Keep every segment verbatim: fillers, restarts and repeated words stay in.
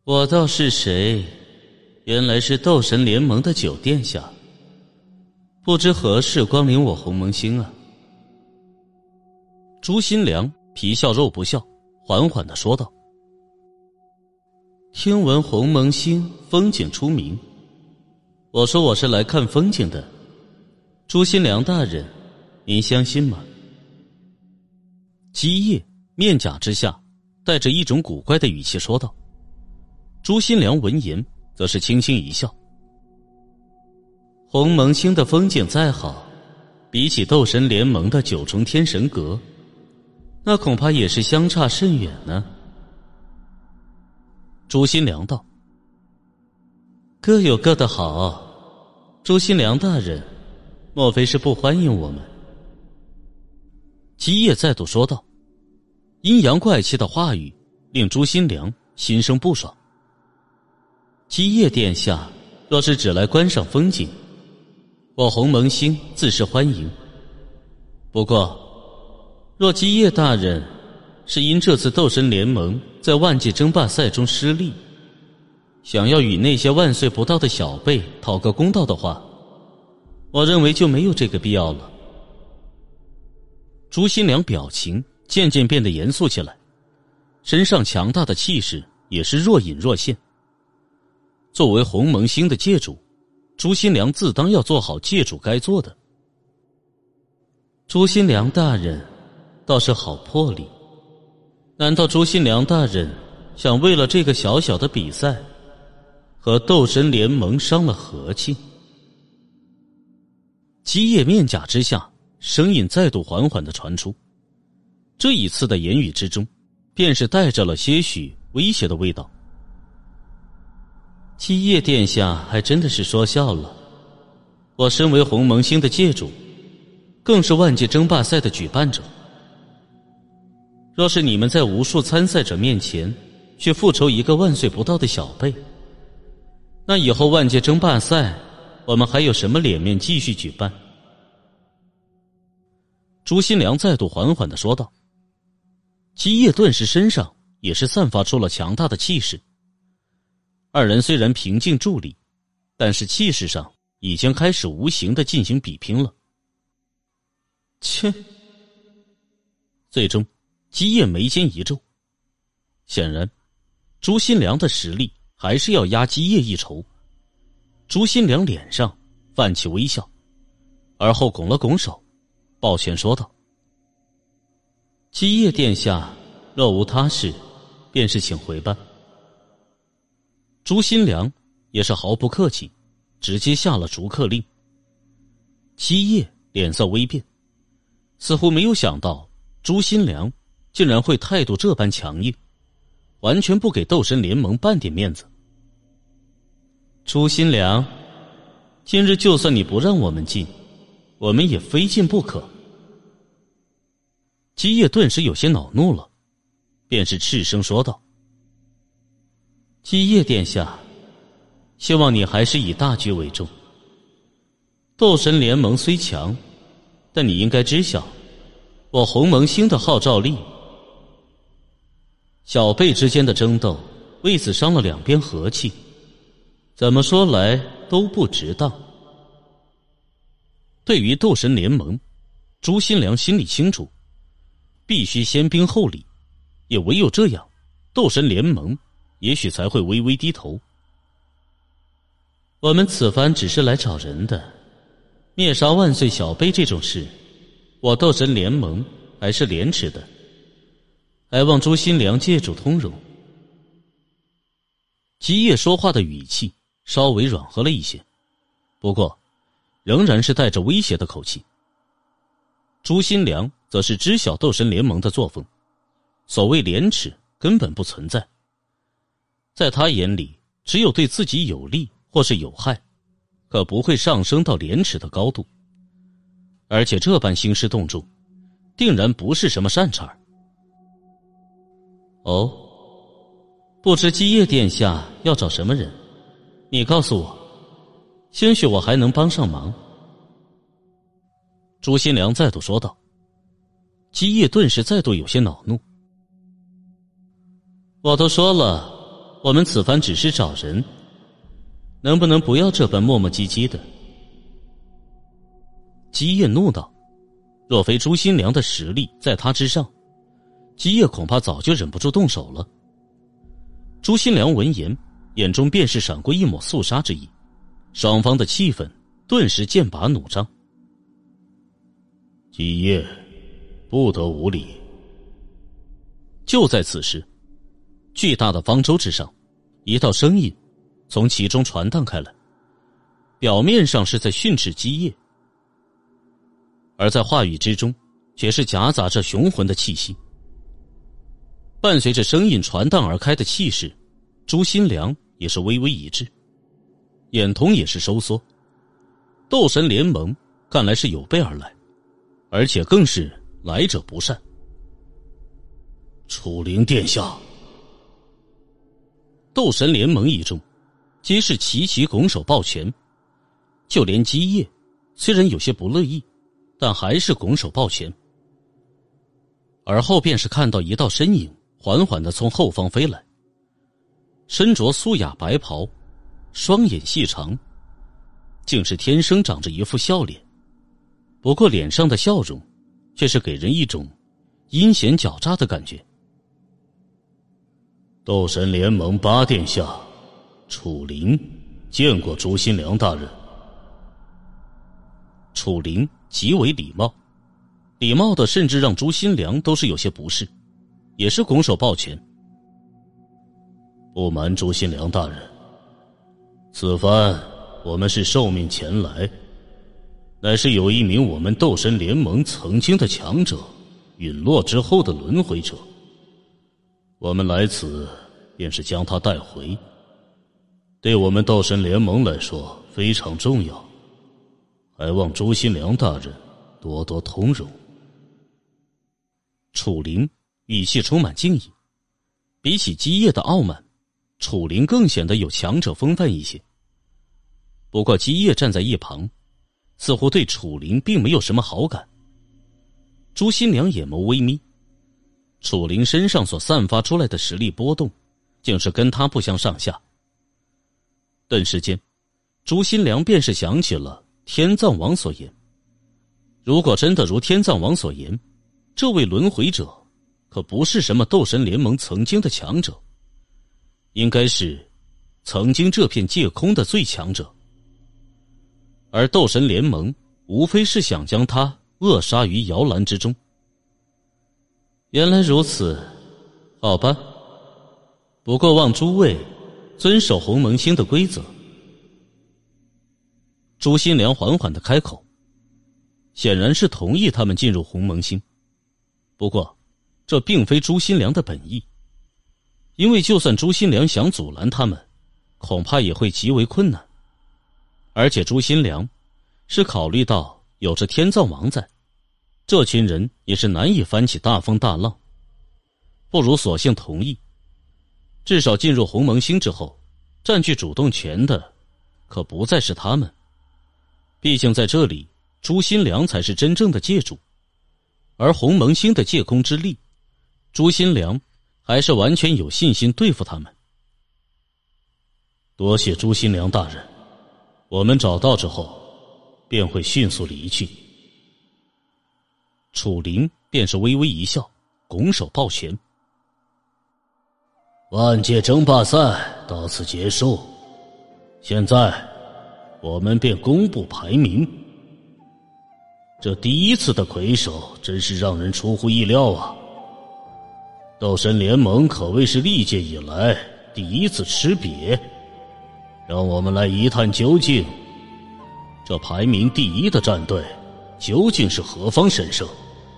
我道是谁？原来是斗神联盟的九殿下，不知何事光临我鸿蒙星啊。朱新良皮笑肉不笑，缓缓地说道：听闻鸿蒙星风景出名，我说我是来看风景的，朱新良大人，您相信吗？基业面甲之下带着一种古怪的语气说道。朱新良闻言则是轻轻一笑，鸿蒙星的风景再好，比起斗神联盟的九重天神阁，那恐怕也是相差甚远呢。朱新良道：各有各的好，朱新良大人，莫非是不欢迎我们？基业再度说道，阴阳怪气的话语令朱新良心生不爽。基业殿下若是只来观赏风景，我鸿蒙星自是欢迎。不过若基业大人是因这次斗神联盟在万界争霸赛中失利，想要与那些万岁不到的小辈讨个公道的话，我认为就没有这个必要了。朱新良表情渐渐变得严肃起来，身上强大的气势也是若隐若现。作为鸿蒙星的界主，朱新良自当要做好界主该做的。朱新良大人倒是好魄力，难道朱新良大人想为了这个小小的比赛和斗神联盟伤了和气？基业面甲之下声音再度缓缓地传出，这一次的言语之中便是带着了些许威胁的味道。基业殿下还真的是说笑了，我身为鸿蒙星的界主，更是万界争霸赛的举办者，若是你们在无数参赛者面前去复仇一个万岁不到的小辈，那以后万界争霸赛我们还有什么脸面继续举办？朱新良再度缓缓地说道。基业顿时身上也是散发出了强大的气势。二人虽然平静伫立，但是气势上已经开始无形地进行比拼了。切！最终基业眉间一皱，显然朱新良的实力还是要压基业一筹。朱新良脸上泛起微笑，而后拱了拱手，抱拳说道：基业殿下若无他事，便是请回吧。朱新良也是毫不客气，直接下了逐客令。基业脸色微变，似乎没有想到朱新良竟然会态度这般强硬，完全不给斗神联盟半点面子。朱新良，今日就算你不让我们进，我们也非进不可。基业顿时有些恼怒了，便是斥声说道：基业殿下，希望你还是以大局为重。斗神联盟虽强，但你应该知晓我鸿蒙星的号召力。小辈之间的争斗为此伤了两边和气，怎么说来都不值当。对于斗神联盟，朱新良心里清楚，必须先兵后礼，也唯有这样，斗神联盟也许才会微微低头。我们此番只是来找人的，灭杀万岁小辈这种事，我斗神联盟还是廉耻的，还望朱新良界主通融。基业说话的语气稍微软和了一些，不过仍然是带着威胁的口气。朱新良则是知晓斗神联盟的作风，所谓廉耻根本不存在，在他眼里只有对自己有利或是有害，可不会上升到廉耻的高度。而且这般兴师动众，定然不是什么善茬。哦，不知基业殿下要找什么人，你告诉我，兴许我还能帮上忙。朱新良再度说道。基业顿时再度有些恼怒。我都说了， 我们此番只是找人，能不能不要这般磨磨唧唧的？”基业怒道：“若非朱新良的实力在他之上，基业恐怕早就忍不住动手了。”朱新良闻言，眼中便是闪过一抹肃杀之意，双方的气氛顿时剑拔弩张。 基业，不得无礼。 就在此时，巨大的方舟之上，一道声音从其中传荡开来，表面上是在训斥基业，而在话语之中却是夹杂着雄浑的气息。伴随着声音传荡而开的气势，朱新良也是微微一滞，眼瞳也是收缩。斗神联盟看来是有备而来，而且更是来者不善。 楚灵殿下， 斗神联盟一众皆是齐齐拱手抱拳，就连基业虽然有些不乐意，但还是拱手抱拳。而后便是看到一道身影缓缓地从后方飞来，身着素雅白袍，双眼细长，竟是天生长着一副笑脸，不过脸上的笑容却是给人一种阴险狡诈的感觉。 斗神联盟八殿下楚灵见过朱新良大人。 楚灵极为礼貌，礼貌的甚至让朱新良都是有些不适，也是拱手抱拳。 不瞒朱新良大人，此番我们是受命前来，乃是有一名我们斗神联盟曾经的强者陨落之后的轮回者，我们来此便是将他带回，对我们斗神联盟来说非常重要，还望朱新良大人多多通融。 楚灵语气充满敬意，比起基业的傲慢，楚灵更显得有强者风范一些。不过基业站在一旁，似乎对楚灵并没有什么好感。朱新良眼眸微眯，楚灵身上所散发出来的实力波动，竟是跟他不相上下。顿时间，朱新良便是想起了天葬王所言，如果真的如天葬王所言，这位轮回者可不是什么斗神联盟曾经的强者，应该是曾经这片界空的最强者，而斗神联盟无非是想将他扼杀于摇篮之中。原来如此，好吧，不过望诸位遵守鸿蒙星的规则。朱新良缓缓地开口，显然是同意他们进入鸿蒙星。不过这并非朱新良的本意，因为就算朱新良想阻拦他们，恐怕也会极为困难。而且朱新良是考虑到有着天葬王在，这群人也是难以翻起大风大浪，不如索性同意。至少进入鸿蒙星之后，占据主动权的可不再是他们，毕竟在这里朱新良才是真正的界主，而鸿蒙星的界空之力，朱新良还是完全有信心对付他们。 多谢朱新良大人，我们找到之后便会迅速离去。 楚灵便是微微一笑，拱手抱拳。 万界争霸赛到此结束，现在我们便公布排名。这第一次的魁首真是让人出乎意料啊！斗神联盟可谓是历届以来第一次吃瘪，让我们来一探究竟，这排名第一的战队究竟是何方神圣？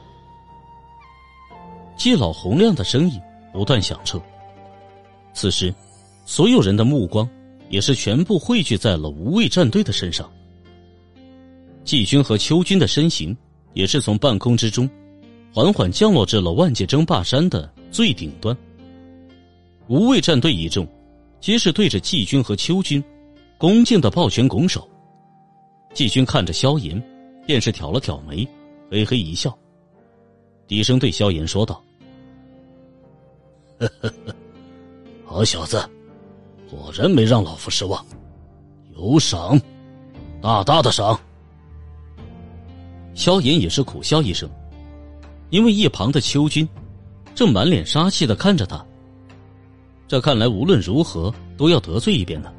季老洪亮的声音不断响彻，此时所有人的目光也是全部汇聚在了无畏战队的身上。季军和秋军的身形也是从半空之中缓缓降落至了万界争霸山的最顶端。无畏战队一众皆是对着季军和秋军恭敬的抱拳拱手。季军看着萧炎，便是挑了挑眉，嘿嘿一笑，低声对萧炎说道： 呵呵呵，好小子， 果然没让老夫失望，有赏，大大的赏。 萧炎也是苦笑一声，因为一旁的邱军正满脸杀气地看着他，这看来无论如何都要得罪一遍呢。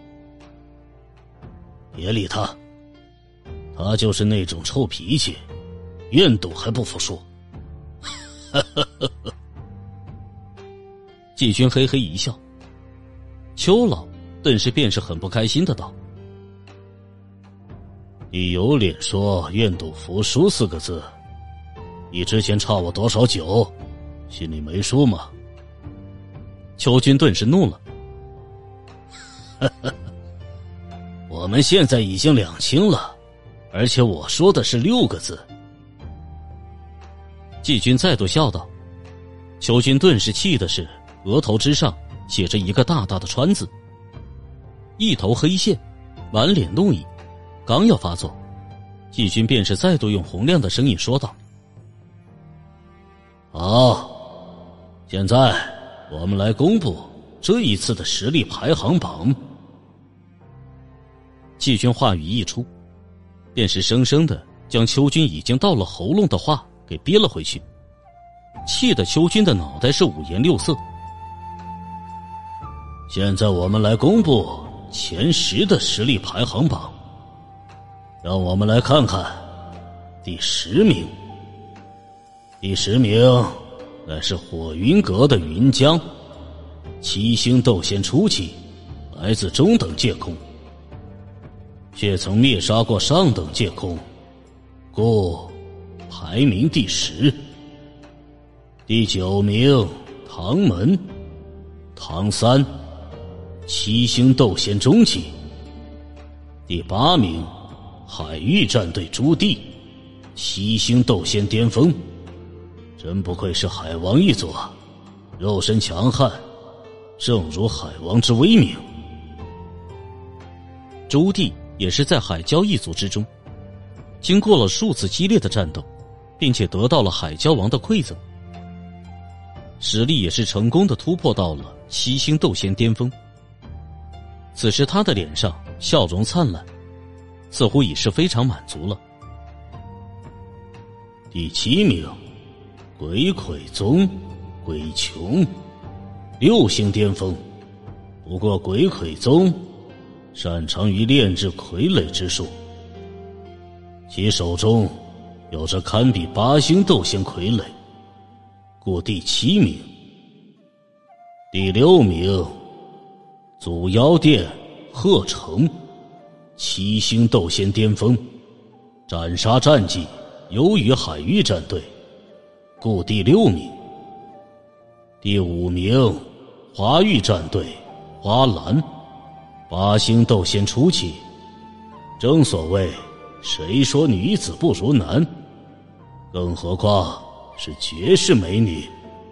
别理他，他就是那种臭脾气，愿赌还不服输。 季军嘿嘿一笑，邱老顿时便是很不开心的道： 你有脸说愿赌服输四个字？你之前差我多少酒，心里没数吗？ 邱军顿时怒了。 我们现在已经两清了，而且我说的是六个字。 季军再度笑道。邱军顿时气的是额头之上写着一个大大的川字，一头黑线，满脸怒意，刚要发作，季军便是再度用洪亮的声音说道： 好，现在我们来公布这一次的实力排行榜。 季军话语一出，便是生生的将邱军已经到了喉咙的话给憋了回去，气得邱军的脑袋是五颜六色。 现在我们来公布前十的实力排行榜，让我们来看看第十名。第十名乃是火云阁的云江，七星斗仙初期，来自中等界空，却曾灭杀过上等界空，故排名第十。第九名唐门，唐三，七星斗仙中期。第八名海域战队朱棣，七星斗仙巅峰。真不愧是海王一族，肉身强悍，正如海王之威名。 朱棣也是在海蛟一族之中，经过了数次激烈的战斗，并且得到了海蛟王的馈赠，实力也是成功的突破到了七星斗仙巅峰。此时他的脸上笑容灿烂，似乎已是非常满足了。 第七名鬼魁宗鬼穷，六星巅峰。不过鬼魁宗擅长于炼制傀儡之术，其手中有着堪比八星斗仙傀儡，故第七名。第六名祖妖殿贺成，七星斗仙巅峰，斩杀战绩优于海域战队，故第六名。第五名华域战队花篮，八星斗仙初期。正所谓谁说女子不如男，更何况是绝世美女。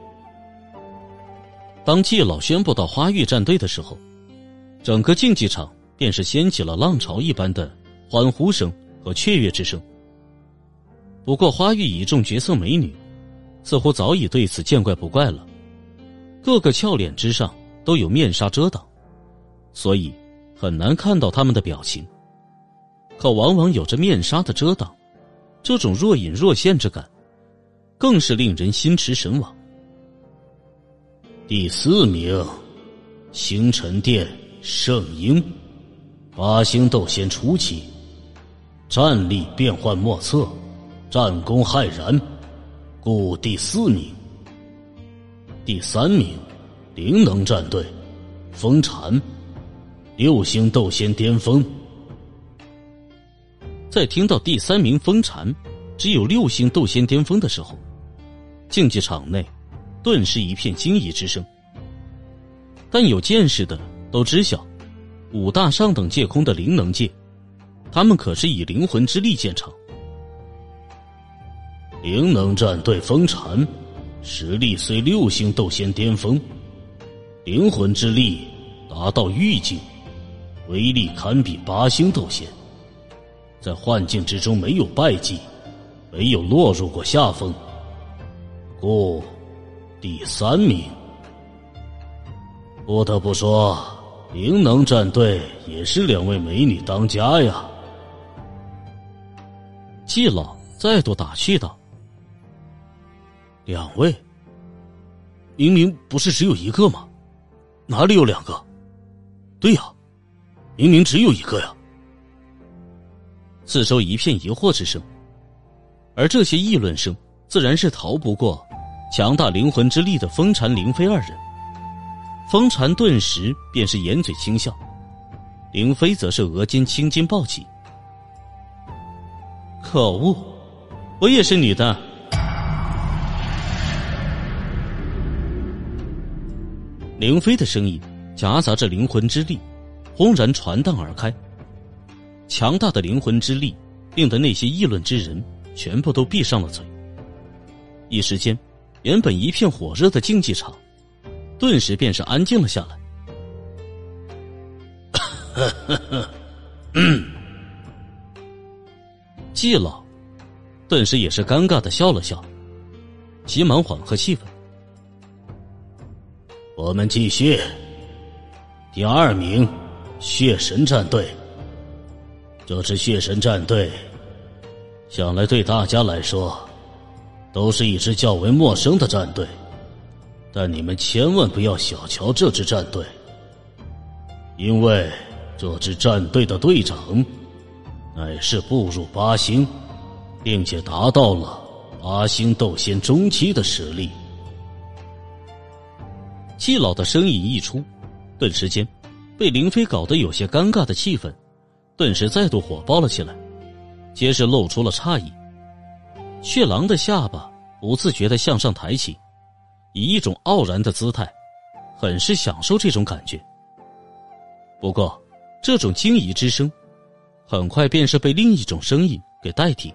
当季老宣布到花域战队的时候，整个竞技场便是掀起了浪潮一般的欢呼声和雀跃之声。不过花域一众绝色美女似乎早已对此见怪不怪了，各个俏脸之上都有面纱遮挡，所以很难看到他们的表情。可往往有着面纱的遮挡，这种若隐若现之感更是令人心驰神往。 第四名星辰殿圣婴，八星斗仙初期，战力变幻莫测，战功骇然，故第四名。第三名灵能战队风禅，六星斗仙巅峰。 在听到第三名风禅只有六星斗仙巅峰的时候，竞技场内顿时一片惊疑之声。但有见识的都知晓，五大上等界空的灵能界，他们可是以灵魂之力见长。 灵能战队风禅实力虽六星斗仙巅峰，灵魂之力达到域境，威力堪比八星斗仙，在幻境之中没有败绩，没有落入过下风，故第三名。不得不说， 灵能战队也是两位美女当家呀。 季老再度打趣道： 两位？明明不是只有一个吗？哪里有两个？对呀，明明只有一个呀。 四周一片疑惑之声，而这些议论声自然是逃不过强大灵魂之力的风禅灵飞二人。风禅顿时便是掩嘴轻笑，灵飞则是额间青筋暴起。可恶，我也是女的。灵飞的声音夹杂着灵魂之力，轰然传荡而开。强大的灵魂之力令得那些议论之人全部都闭上了嘴。一时间，原本一片火热的竞技场顿时便是安静了下来。季老顿时也是尴尬的笑了笑，急忙缓和气氛。 我们继续。第二名，血神战队。这支血神战队想来对大家来说都是一支较为陌生的战队，但你们千万不要小瞧这支战队，因为这支战队的队长乃是步入八星，并且达到了八星斗仙中期的实力。 季老的声音一出，顿时间被林飞搞得有些尴尬的气氛顿时再度火爆了起来，皆是露出了诧异。血狼的下巴不自觉地向上抬起，以一种傲然的姿态，很是享受这种感觉。不过这种惊疑之声很快便是被另一种声音给代替。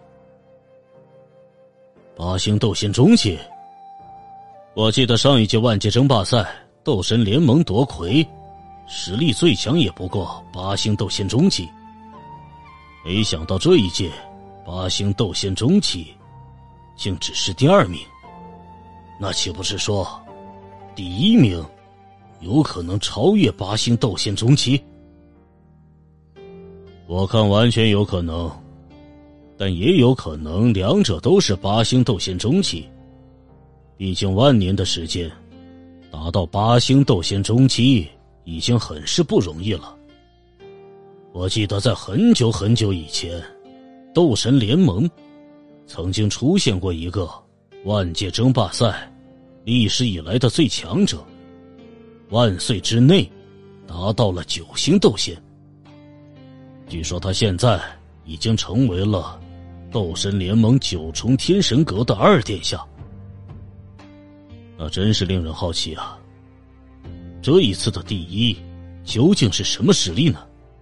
八星斗仙中期，我记得上一届万界争霸赛斗神联盟夺魁，实力最强也不过八星斗仙中期，没想到这一届八星斗仙中期竟只是第二名，那岂不是说第一名有可能超越八星斗仙中期？我看完全有可能，但也有可能两者都是八星斗仙中期。毕竟万年的时间，达到八星斗仙中期已经很是不容易了。我记得在很久很久以前，斗神联盟曾经出现过一个万界争霸赛历史以来的最强者，万岁之内达到了九星斗仙。据说他现在已经成为了斗神联盟九重天神阁的二殿下，那真是令人好奇啊！这一次的第一究竟是什么实力呢？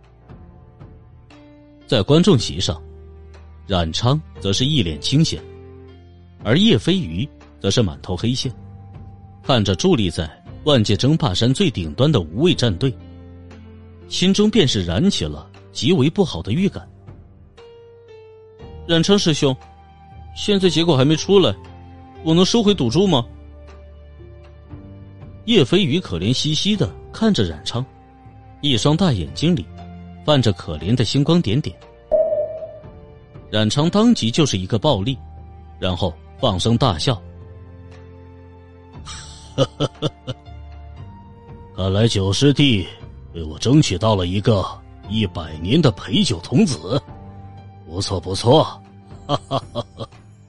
在观众席上，冉昌则是一脸清闲，而叶飞鱼则是满头黑线，看着伫立在万界争霸山最顶端的无畏战队，心中便是燃起了极为不好的预感。冉昌师兄，现在结果还没出来，我能收回赌注吗？叶飞鱼可怜兮兮地看着冉昌，一双大眼睛里泛着可怜的星光点点。冉昌当即就是一个暴力，然后放声大笑。 看来九师弟为我争取到了一个一百年的陪酒童子，不错不错。哈哈哈哈。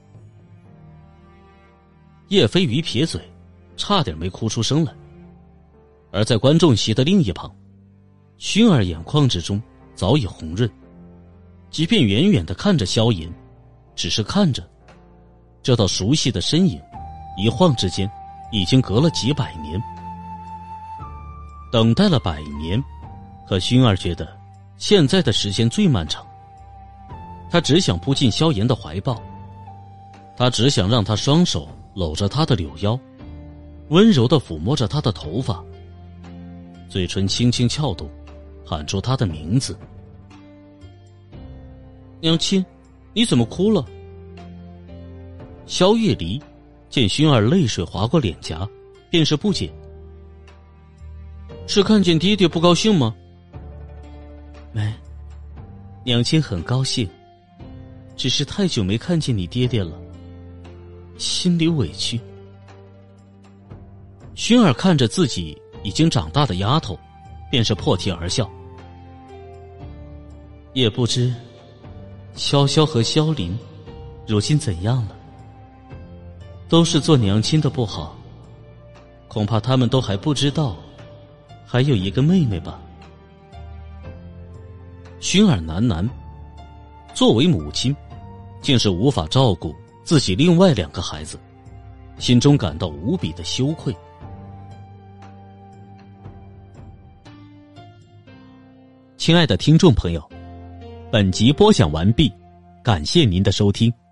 叶飞鱼撇嘴，差点没哭出声来。而在观众席的另一旁，薰儿眼眶之中早已红润，即便远远地看着萧炎，只是看着这道熟悉的身影，一晃之间已经隔了几百年。等待了百年，可薰儿觉得现在的时间最漫长。他只想扑进萧炎的怀抱，他只想让他双手搂着他的柳腰，温柔地抚摸着他的头发，嘴唇轻轻翘动，喊出他的名字。娘亲，你怎么哭了？萧月离见薰儿泪水划过脸颊，便是不解。 是看见爹爹不高兴吗？ 没，娘亲很高兴，只是太久没看见你爹爹了，心里委屈。 薰儿看着自己已经长大的丫头，便是破涕而笑。 也不知潇潇和萧林如今怎样了，都是做娘亲的不好，恐怕他们都还不知道还有一个妹妹吧。 薰儿喃喃，作为母亲，竟是无法照顾自己另外两个孩子，心中感到无比的羞愧。亲爱的听众朋友，本集播讲完毕，感谢您的收听。